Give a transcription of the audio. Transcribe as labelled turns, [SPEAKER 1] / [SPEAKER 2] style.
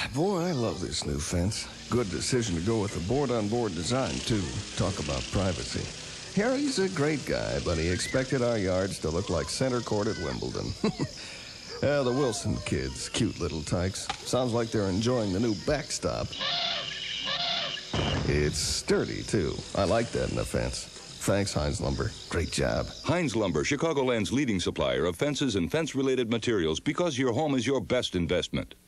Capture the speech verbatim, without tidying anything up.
[SPEAKER 1] Boy, I love this new fence. Good decision to go with the board-on-board design, too. Talk about privacy. Harry's a great guy, but he expected our yards to look like center court at Wimbledon. uh, the Wilson kids, cute little tykes. Sounds like they're enjoying the new backstop. It's sturdy, too. I like that in a fence. Thanks, Hines Lumber. Great job.
[SPEAKER 2] Hines Lumber, Chicagoland's leading supplier of fences and fence-related materials, because your home is your best investment.